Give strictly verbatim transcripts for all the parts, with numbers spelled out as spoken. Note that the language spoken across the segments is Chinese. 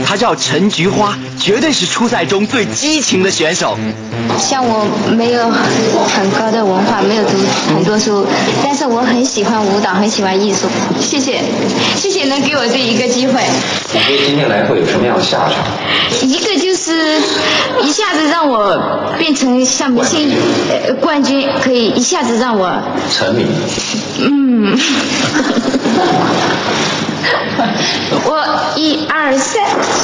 她叫陈菊花，绝对是初赛中最激情的选手。 像我没有很高的文化，没有读很多书，但是我很喜欢舞蹈，很喜欢艺术。谢谢，谢谢能给我这一个机会。 你觉得今天来会有什么样的下场？ 一个就是一下子让我变成像明星呃冠军，可以一下子让我成名。 嗯。我一二三。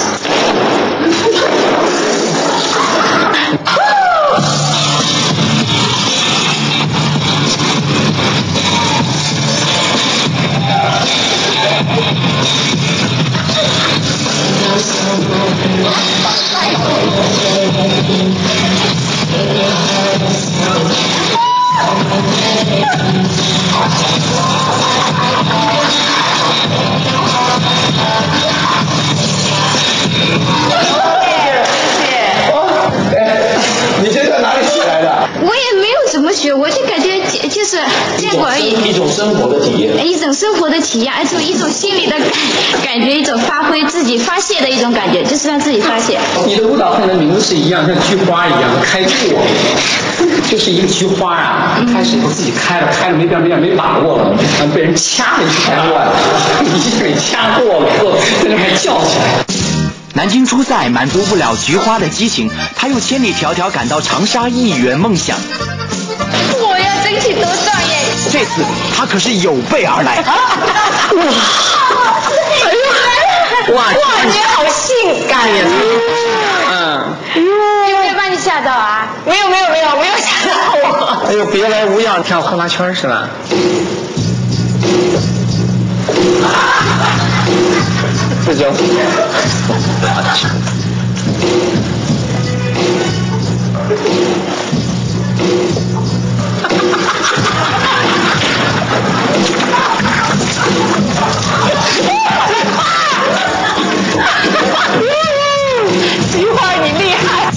你这在哪里学来的？ 我也没有怎么学，我就感觉就是见过而已。 一种生活的体验， 一种生活的体验，而且一种心理的感觉，一种发挥自己发泄的一种感觉，就是让自己发泄。 你的舞蹈和你的名字是一样，像菊花一样开阔，就是一个菊花啊。开始以后自己开了，开了没边没边没把握了，被人掐了一下乱，一下给掐过了，在那还叫起来。 南京初赛满足不了菊花的激情，他又千里迢迢赶到长沙一圆梦想。 我要争取夺状元！ 这次他可是有备而来。 哇！哎呦！哇！哇！你好性感呀！ 嗯。 有没有把你吓到啊？ 没有没有没有没有吓到我。 哎呦，别来无恙，跳呼啦圈是吧？这叫。 菊花，你厉害！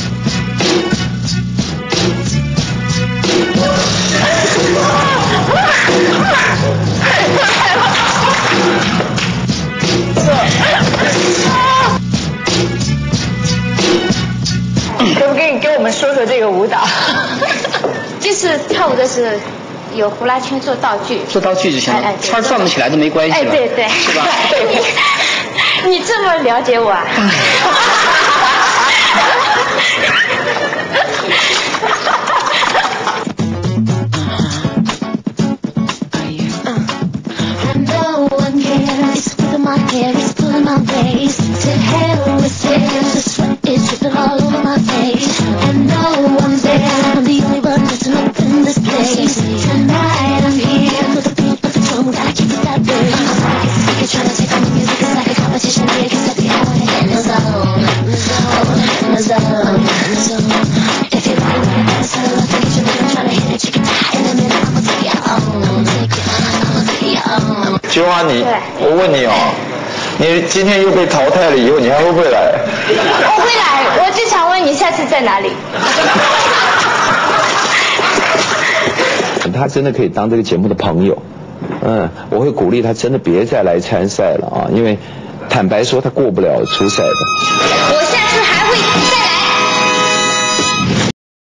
可不可以跟我们说说这个舞蹈？ 就是跳舞的是有呼啦圈做道具， 做道具就行了， 哎哎圈转不起来都没关系了。 哎，对对， 是吧？ 你你这么了解我啊？ 菊花，你，我问你哦，你今天又被淘汰了以后，你还会不会来？ 我会来，我就想问你下次在哪里？ 他真的可以当这个节目的朋友，嗯，我会鼓励他真的别再来参赛了啊，因为坦白说他过不了初赛的。 我下次还会